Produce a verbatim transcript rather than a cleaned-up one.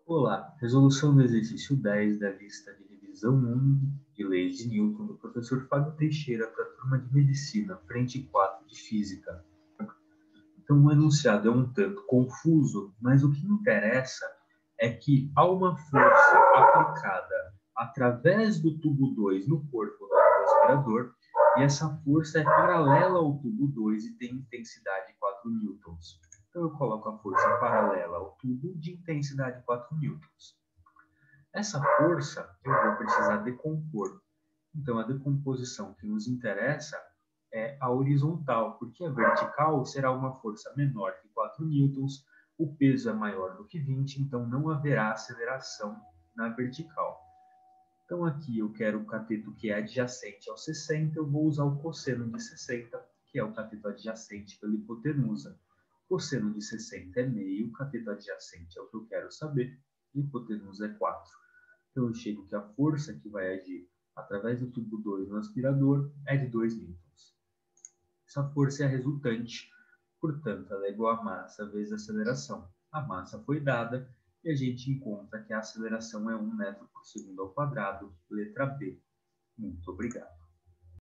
Olá, resolução do exercício dez da lista de revisão um de leis de Newton do professor Fábio Teixeira para a turma de medicina, frente quatro de física. Então, o enunciado é um tanto confuso, mas o que interessa é que há uma força aplicada através do tubo dois no corpo do aspirador, e essa força é paralela ao tubo dois e tem intensidade quatro newtons. Então, eu coloco a força paralela ao tubo de intensidade quatro newtons. Essa força eu vou precisar decompor. Então, a decomposição que nos interessa é a horizontal, porque a vertical será uma força menor que quatro newtons, o peso é maior do que vinte, então não haverá aceleração na vertical. Então, aqui eu quero o cateto que é adjacente ao sessenta, eu vou usar o cosseno de sessenta, que é o cateto adjacente pela hipotenusa. Cosseno de sessenta é meio, cateto adjacente é o que eu quero saber, e hipotenusa é quatro. Então, eu chego que a força que vai agir através do tubo dois no aspirador é de dois newtons. Essa força é a resultante, portanto, ela é igual a massa vezes a aceleração. A massa foi dada e a gente encontra que a aceleração é um metro por segundo ao quadrado, letra B. Muito obrigado.